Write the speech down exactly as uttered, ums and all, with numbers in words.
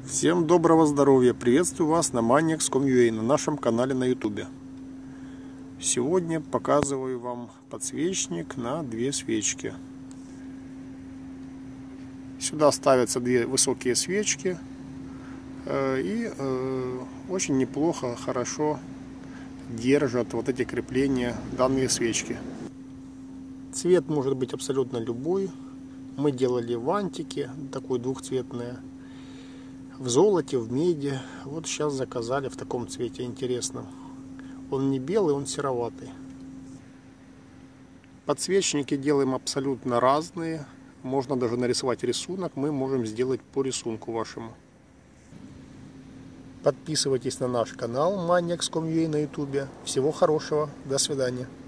Всем доброго здоровья! Приветствую вас на maniacs точка com точка ua, на нашем канале на ютубе. Сегодня показываю вам подсвечник на две свечки. Сюда ставятся две высокие свечки и очень неплохо, хорошо держат вот эти крепления данные свечки. Цвет может быть абсолютно любой. Мы делали в антике, такой двухцветное, в золоте, в меди. Вот сейчас заказали в таком цвете интересном. Он не белый, он сероватый. Подсвечники делаем абсолютно разные. Можно даже нарисовать рисунок. Мы можем сделать по рисунку вашему. Подписывайтесь на наш канал maniacs точка com точка ua на ютубе. Всего хорошего. До свидания.